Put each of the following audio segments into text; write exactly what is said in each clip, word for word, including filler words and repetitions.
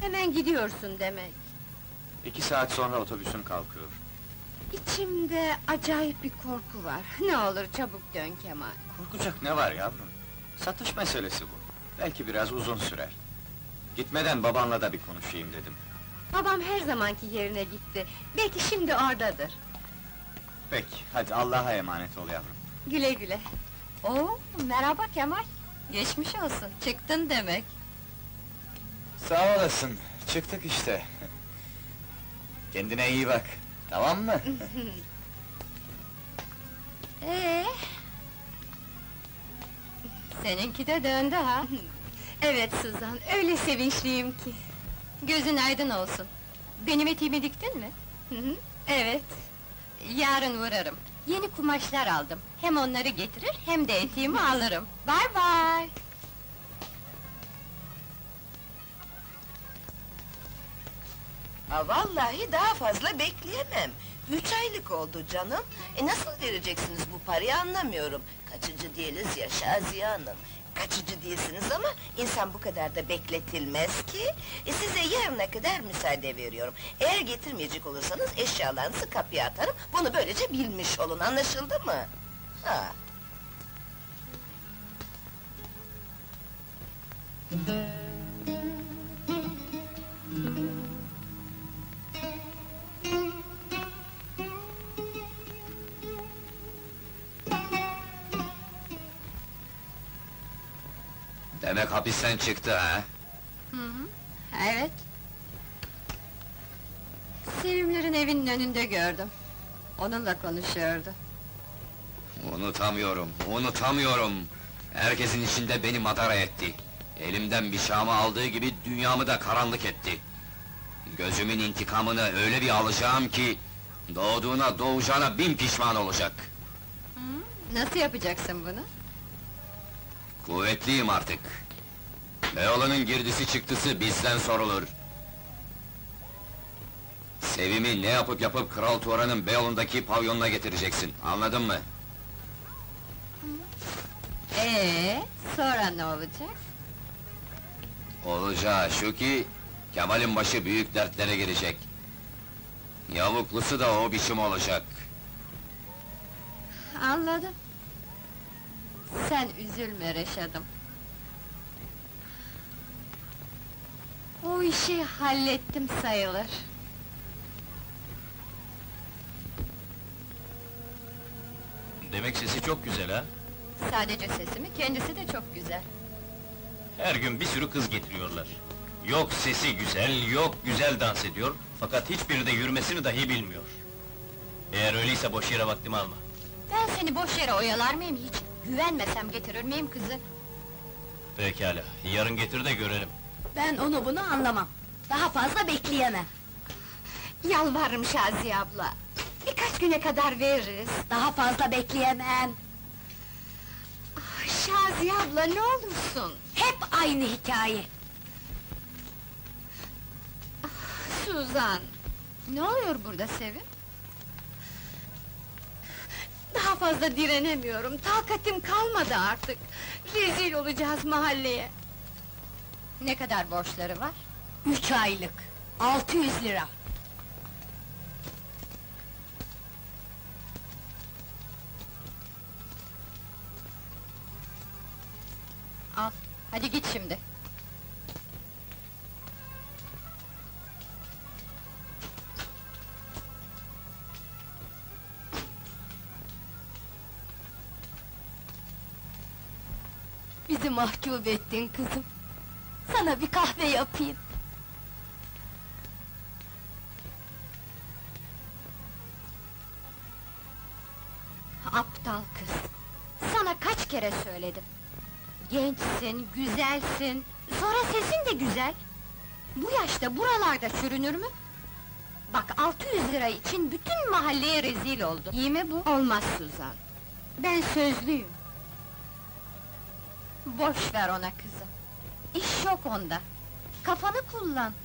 Hemen gidiyorsun demek. İki saat sonra otobüsüm kalkıyor. İçimde acayip bir korku var. Ne olur çabuk dön Kemal. Korkacak ne var yavrum? Satış meselesi bu. Belki biraz uzun sürer. Gitmeden babanla da bir konuşayım dedim. Babam her zamanki yerine gitti. Belki şimdi oradadır. Peki, hadi Allah'a emanet ol yavrum. Güle güle. Oo, merhaba Kemal. Geçmiş olsun, çıktın demek. Sağ olasın, çıktık işte. Kendine iyi bak, tamam mı? Ee? Seninki de döndü ha? Evet Suzan, öyle sevinçliyim ki. Gözün aydın olsun. Benim eteğimi diktin mi? Hı hı, evet. Yarın uğrarım. Yeni kumaşlar aldım. Hem onları getirir, hem de eteğimi alırım. Bye bye! Ha, vallahi daha fazla bekleyemem. Üç aylık oldu canım. E nasıl vereceksiniz bu parayı anlamıyorum. Kaçıcı değiliz ya Şaziye Hanım. Kaçıcı değilsiniz ama insan bu kadar da bekletilmez ki. E size yarına kadar müsaade veriyorum. Eğer getirmeyecek olursanız eşyalarınızı kapıya atarım. Bunu böylece bilmiş olun, anlaşıldı mı? Ha. Demek hapisten çıktı ha? Hı hı, evet. Sevimlerin evinin önünde gördüm. Onunla konuşuyordu. Unutamıyorum, unutamıyorum! Herkesin içinde beni madara etti. Elimden bir şamı aldığı gibi dünyamı da karanlık etti. Gözümün intikamını öyle bir alacağım ki... ...doğduğuna doğacağına bin pişman olacak. Hı, nasıl yapacaksın bunu? Kuvvetliyim artık. Beyoğlu'nun girdisi çıktısı bizden sorulur. Sevim'i ne yapıp yapıp Kral Turan'ın Beyoğlu'ndaki pavyonuna getireceksin, anladın mı? Ee, sonra ne olacak? Olacağı şu ki... ...Kemal'in başı büyük dertlere girecek. Yavuklusu da o biçim olacak. Anladım. Sen üzülme Reşad'ım. O işi hallettim sayılır. Demek sesi çok güzel ha? Sadece sesimi, kendisi de çok güzel. Her gün bir sürü kız getiriyorlar. Yok sesi güzel, yok güzel dans ediyor, fakat hiçbiri de yürümesini dahi bilmiyor. Eğer öyleyse boş yere vaktimi alma. Ben seni boş yere oyalar mıyım hiç? Güvenmesem getirir miyim kızı? Pekala, yarın getir de görelim. Ben onu bunu anlamam. Daha fazla bekleyemem. Yalvarırım Şaziye abla. Birkaç güne kadar veririz. Daha fazla bekleyemem. Ah, Şaziye abla ne olursun? Hep aynı hikaye. Ah, Suzan! Ne oluyor burada Sevim? Daha fazla direnemiyorum, takatim kalmadı artık! Rezil olacağız mahalleye! Ne kadar borçları var? Üç aylık, altı yüz lira! Al, hadi git şimdi! Bizi mahcup ettin kızım! Sana bir kahve yapayım! Aptal kız! Sana kaç kere söyledim! Gençsin, güzelsin, sonra sesin de güzel! Bu yaşta buralarda sürünür mü? Bak, altı yüz lira için bütün mahalleye rezil oldu! İyi mi bu? Olmaz Suzan! Ben sözlüyüm! Boş ver ona kızım! İş yok onda! Kafanı kullan!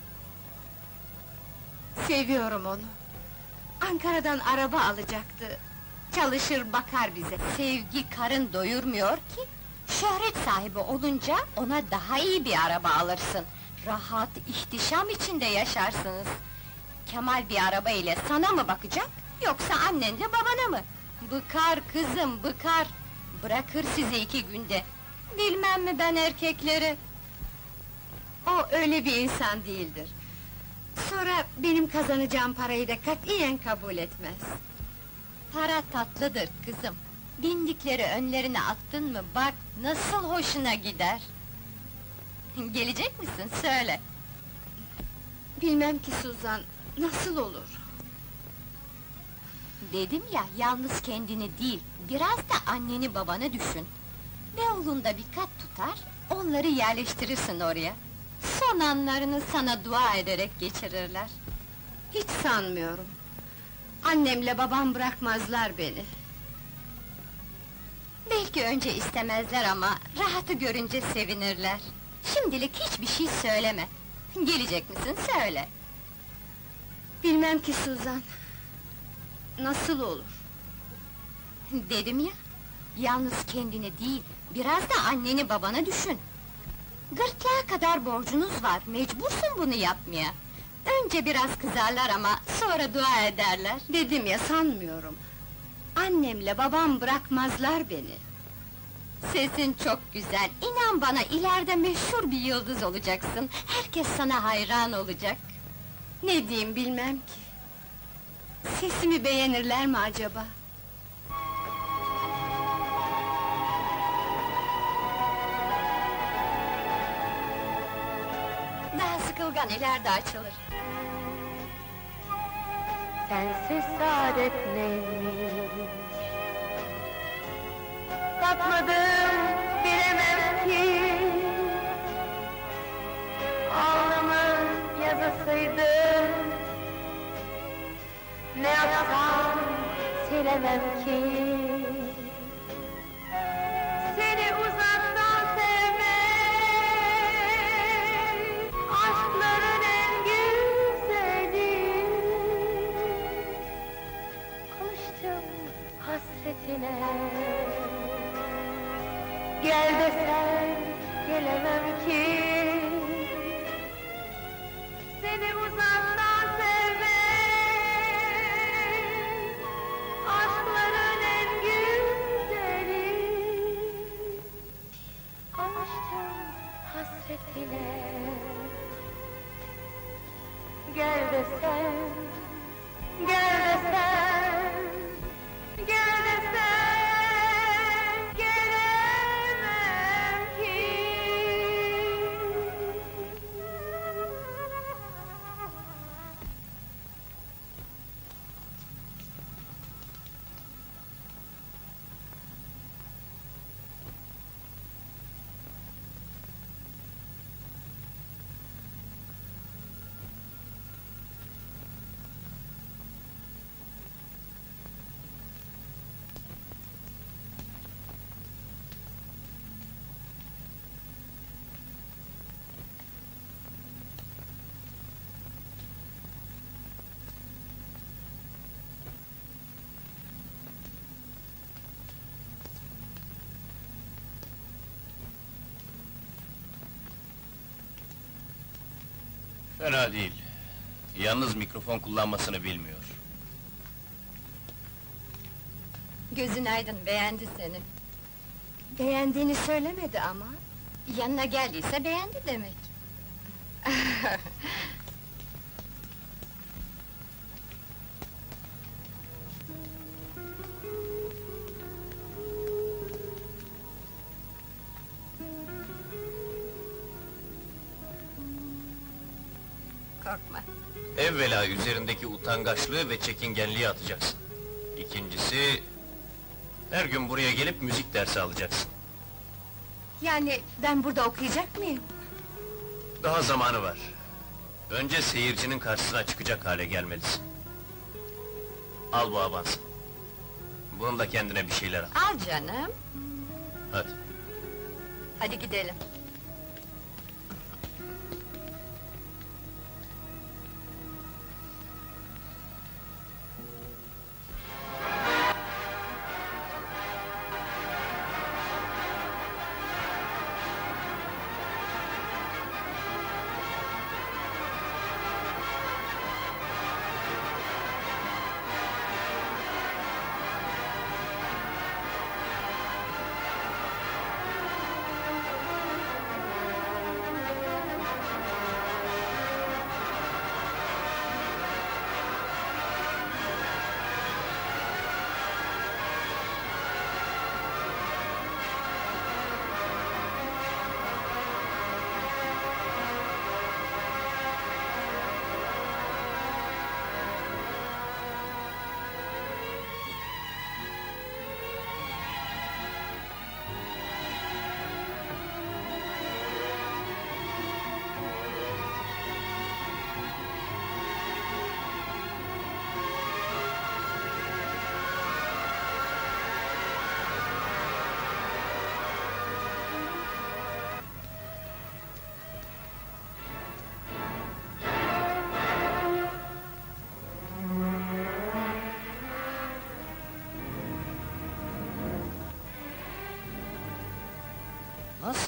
Seviyorum onu! Ankara'dan araba alacaktı! Çalışır bakar bize! Sevgi karın doyurmuyor ki! Şöhret sahibi olunca ona daha iyi bir araba alırsın! Rahat, ihtişam içinde yaşarsınız. Kemal bir araba ile sana mı bakacak, yoksa annenle babana mı? Bıkar kızım, bıkar! Bırakır sizi iki günde. Bilmem mi ben erkekleri? O öyle bir insan değildir. Sonra benim kazanacağım parayı da katiyen kabul etmez. Para tatlıdır kızım. Bindikleri önlerine attın mı, bak nasıl hoşuna gider! Gelecek misin, söyle! Bilmem ki Suzan, nasıl olur? Dedim ya, yalnız kendini değil, biraz da anneni babanı düşün. Beyoğlu'nda bir kat tutar, onları yerleştirirsin oraya. Son anlarını sana dua ederek geçirirler. Hiç sanmıyorum. Annemle babam bırakmazlar beni. Belki önce istemezler ama, rahatı görünce sevinirler. Şimdilik hiçbir şey söyleme. Gelecek misin, söyle! Bilmem ki Suzan. Nasıl olur? Dedim ya, yalnız kendini değil, biraz da anneni babanı düşün. Gırtlağa kadar borcunuz var, mecbursun bunu yapmaya. Önce biraz kızarlar ama, sonra dua ederler. Dedim ya, sanmıyorum. Annemle babam bırakmazlar beni. Sesin çok güzel, inan bana ileride meşhur bir yıldız olacaksın. Herkes sana hayran olacak. Ne diyeyim bilmem ki. Sesimi beğenirler mi acaba? Daha sıkılgan ileride açılır. Sensiz saadet neymiş? Tatmadım, bilemem ki. Alnımın yazısıydı. Ne yapsam silemem ki. Seni uzaktan sevmek, aşkların en güzeli. Alıştım hasretine. Gel desen gelemem ki. Seni uzaktan sevmek, aşkların en güzeli. Alıştım hasretine. Gel desen, gel desen, gel desen, gelemem ki. Fena değil. Yalnız mikrofon kullanmasını bilmiyor. Gözün aydın, beğendi seni. Beğendiğini söylemedi ama. Yanına geldiyse beğendi demek. Korkma. Evvela üzerindeki utangaçlığı ve çekingenliği atacaksın. İkincisi, her gün buraya gelip müzik dersi alacaksın. Yani ben burada okuyacak mıyım? Daha zamanı var. Önce seyircinin karşısına çıkacak hale gelmelisin. Al bu avansı. Bununla kendine bir şeyler al. Al canım, Hadi. hadi gidelim.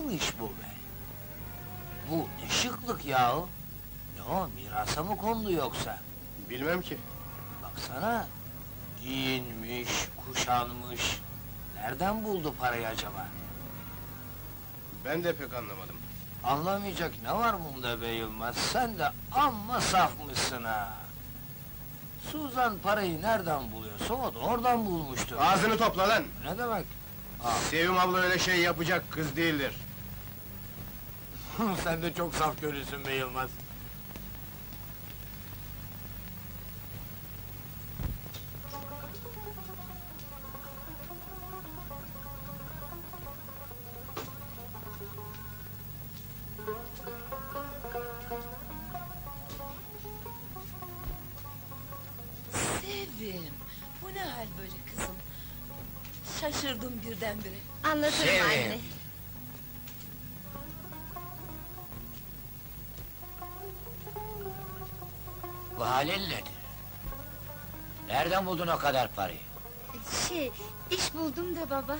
Neymiş bu be? Bu ne şıklık yahu? Ne o, mirasa mı kondu yoksa? Bilmem ki. Baksana, giyinmiş, kuşanmış. Nereden buldu parayı acaba? Ben de pek anlamadım. Anlamayacak ne var bunda be Yılmaz? Sen de amma safmışsın ha! Suzan parayı nereden buluyorsa o da oradan bulmuştur. Ağzını topla lan! Ne demek? Sevim abla öyle şey yapacak kız değildir. Sen de çok saf görürsün be Yılmaz. Sevim, bu ne hal böyle kızım? Şaşırdım birdenbire. Anlatırım Sevim. anne. Bu halin nedir? Nereden buldun o kadar parayı? Şey, iş buldum da baba.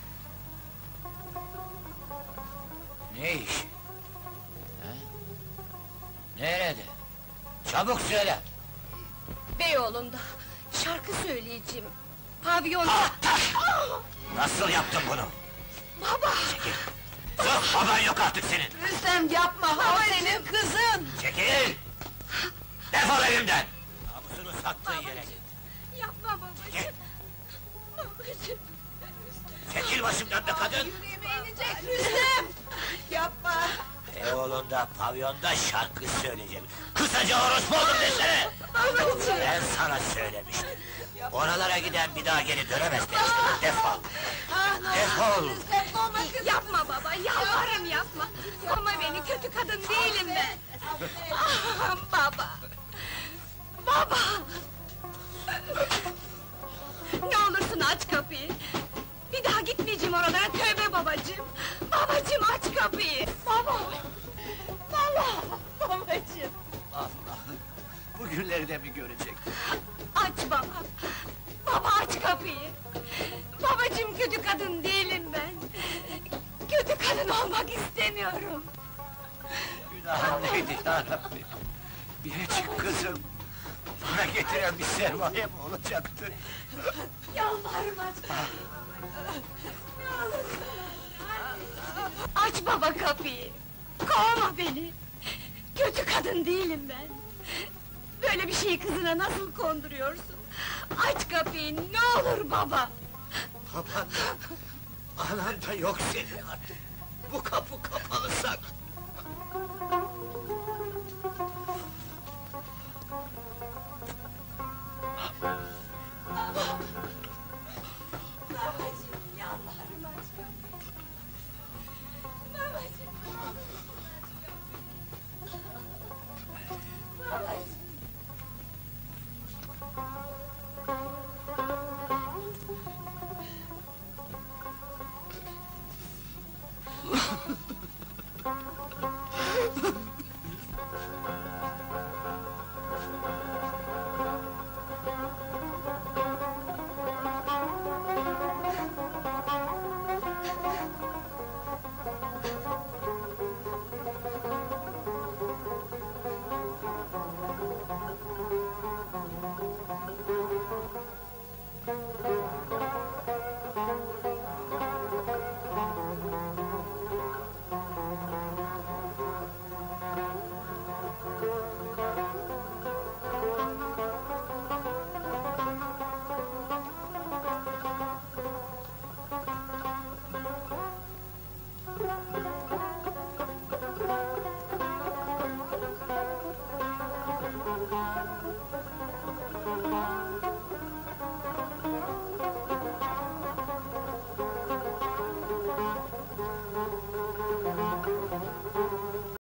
Ne iş? Ha? Nerede? Çabuk söyle! Beyoğlu'nda, şarkı söyleyeceğim. Pavyonda... Nasıl yaptın bunu? Baba! Çekil! Sus, baban yok artık senin! Rüstem yapma, o senin kızın! Çekil! Defol evimden! Namusunu sattığın yere git! Yapma babacığım! Babacığım! Çekil başımdan be kadın! Yüreğime inecek Rüstem! Yapma! Beyoğlu'nda, pavyonda şarkı söyleyeceğim. Kısaca orospu oldum desene! Babacığım! Ben sana söylemiştim. Oralara giden bir daha geri dönemez demiştim. Defol! Ah, ne Defol! olur Rüstem, kovma kızım! Yapma baba, yalvarırım yapma! Kovma beni, kötü kadın değilim ben! Ah, baba! Baba! Ne olursun aç kapıyı! Bir daha gitmeyeceğim oralara, tövbe babacığım! Babacığım aç kapıyı! Baba! Baba! Babacığım! Bu günleri de mi görecektim? Aç baba! Baba aç kapıyı! Babacığım kötü kadın değilim ben! Kötü kadın olmak istemiyorum! Günahın neydi yarabbim? Biricik kızım! Bana getiren bir sermaye mi olacaktı? Yalvarırım aç kapıyı! Ne olursun! Aç baba kapıyı! Kovma beni! Kötü kadın değilim ben! Böyle bir şeyi kızına nasıl konduruyorsun? Aç kapıyı, ne olur baba! Baban da, anan da yok senin artık! Bu kapı kapalı sak! Babacığım, yalvarırım aç kapıyı! Babacığım, ne olursun aç kapıyı! Babacığım!